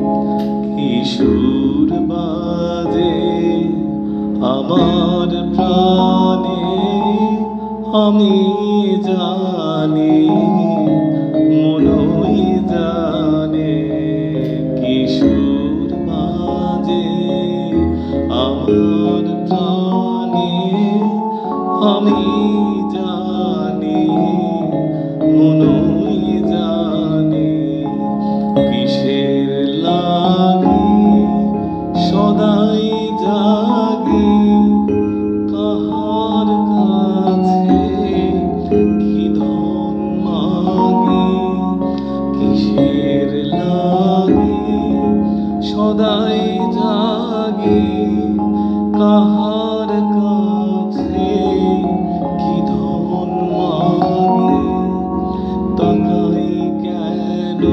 কিশোর বাজে আমার প্রাণে, আমি জানি মনই জানে। কিশোর বাজে আমার প্রাণে, আমি জানি মনই জানে। কিসের লাগি সদাই জাগি, কাহার কাছে কি ধন মাগি। কিসের লাগি সদাই জাগি, কাহার কাছে কি ধন মাগি। তাকাই কেন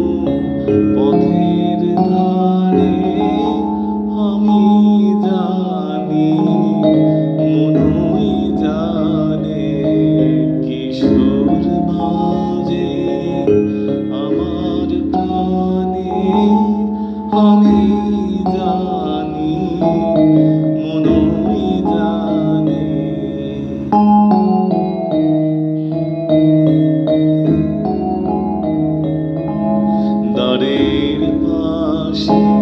পথের ধারে, আমি জানি মনই জানে। কিশোর বাজে আমার প্রাণে, আমি জানি মনই জানে। দ্বারের পাশে